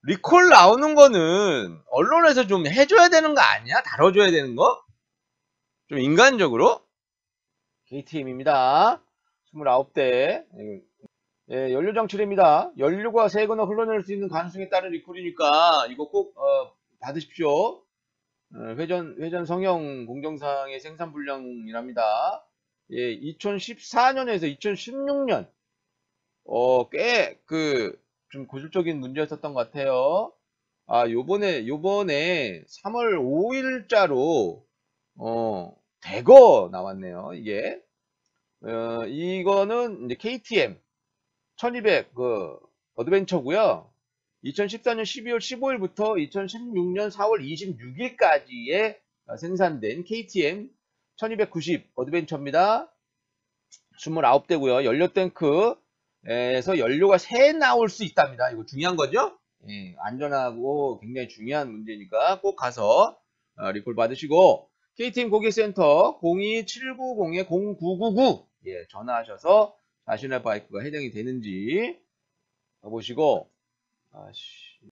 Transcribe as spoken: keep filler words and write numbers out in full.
리콜 나오는 거는 언론에서 좀 해줘야 되는 거 아니야? 다뤄줘야 되는 거? 좀 인간적으로? 케이티엠입니다. 스물아홉 대. 예, 연료 정출입니다. 연료가 새거나 흘러낼 수 있는 가능성에 따른 리콜이니까 이거 꼭 어, 받으십시오. 어, 회전 회전 성형 공정상의 생산 불량이랍니다. 예, 이천십사 년에서 이천십육 년 어, 꽤 그 좀 고질적인 문제였었던 것 같아요. 아, 요번에 요번에 삼월 오일자로 어, 대거 나왔네요. 이게 어, 이거는 이제 케이티엠 천이백 그 어드벤처고요. 이천십사 년 십이월 십오일부터 이천십육 년 사월 이십육일까지의 생산된 케이티엠 천이백구십 어드벤처입니다. 스물아홉 대고요. 연료 탱크에서 연료가 새 나올 수 있답니다. 이거 중요한 거죠? 예, 안전하고 굉장히 중요한 문제니까 꼭 가서 어, 리콜 받으시고 케이티엠 고객센터 공이 칠구공 공구구구 예, 전화하셔서 자신의 바이크가 해당이 되는지 보시고 아씨